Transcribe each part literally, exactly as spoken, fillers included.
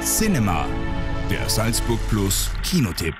Cinema, der Salzburg Plus Kinotipp.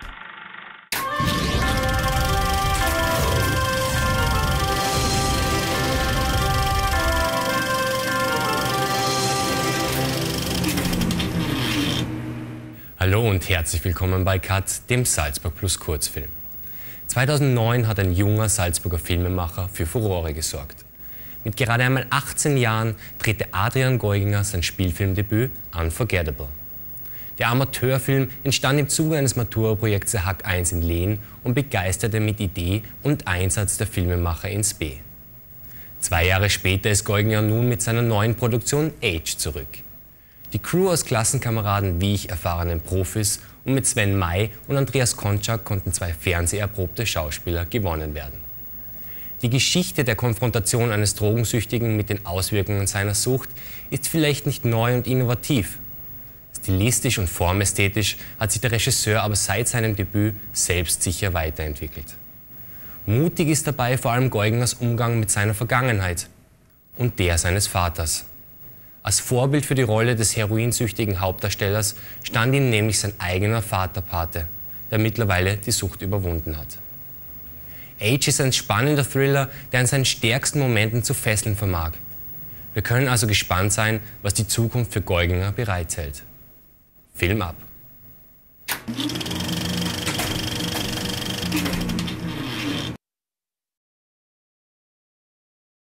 Hallo und herzlich willkommen bei Cut, dem Salzburg Plus Kurzfilm. zweitausendneun hat ein junger Salzburger Filmemacher für Furore gesorgt. Mit gerade einmal achtzehn Jahren drehte Adrian Geuginger sein Spielfilmdebüt Unforgettable. Der Amateurfilm entstand im Zuge eines Matura-Projekts der Hack eins in Lehn und begeisterte mit Idee und Einsatz der Filmemacher ins B. Zwei Jahre später ist Geuginger nun mit seiner neuen Produktion Age zurück. Die Crew aus Klassenkameraden wie ich erfahrenen Profis und mit Sven May und Andreas Konczak konnten zwei fernseherprobte Schauspieler gewonnen werden. Die Geschichte der Konfrontation eines Drogensüchtigen mit den Auswirkungen seiner Sucht ist vielleicht nicht neu und innovativ. Stilistisch und formästhetisch hat sich der Regisseur aber seit seinem Debüt selbstsicher weiterentwickelt. Mutig ist dabei vor allem Geugingers Umgang mit seiner Vergangenheit und der seines Vaters. Als Vorbild für die Rolle des heroinsüchtigen Hauptdarstellers stand ihm nämlich sein eigener Vaterpate, der mittlerweile die Sucht überwunden hat. Age ist ein spannender Thriller, der in seinen stärksten Momenten zu fesseln vermag. Wir können also gespannt sein, was die Zukunft für Geuginger bereithält. Film ab!